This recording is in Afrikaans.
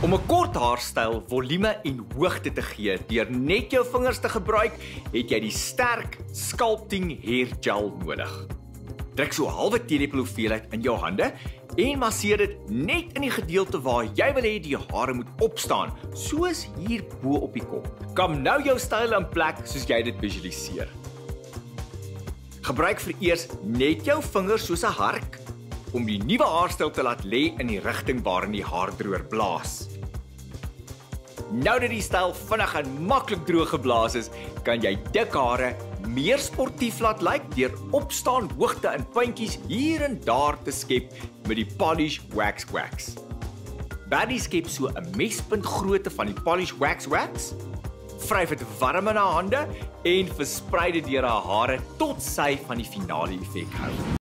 Om 'n kort haarstyl volume en hoogte te gee deur net jou vingers te gebruik, het jy die sterk Sculpting Hair Gel nodig. Druk so 'n halwe teelepel hoeveelheid in jou hande en masseer dit net in die gedeelte waar jy wil hê die hare moet opstaan, soos hier bo op die kop. Kom nou jou styl in plek soos jy dit visualiseer. Gebruik vereers net jou vingers soos 'n hark om die nuwe haarstyl te laat lê in die rigting waarin die haardroër blaas. Nou dat die styl vinnig en maklik droog geblaas is, kan jy dik hare meer sportief laat lyk deur opstaan hoogte in puntjies hier en daar te skep met die Polish Wax Wax. Baie skep so 'n mespunt grootte van die Polish Wax Wax, vryf dit warm in haar hande en versprei dit deur haar hare tot sy van die finale effek hou.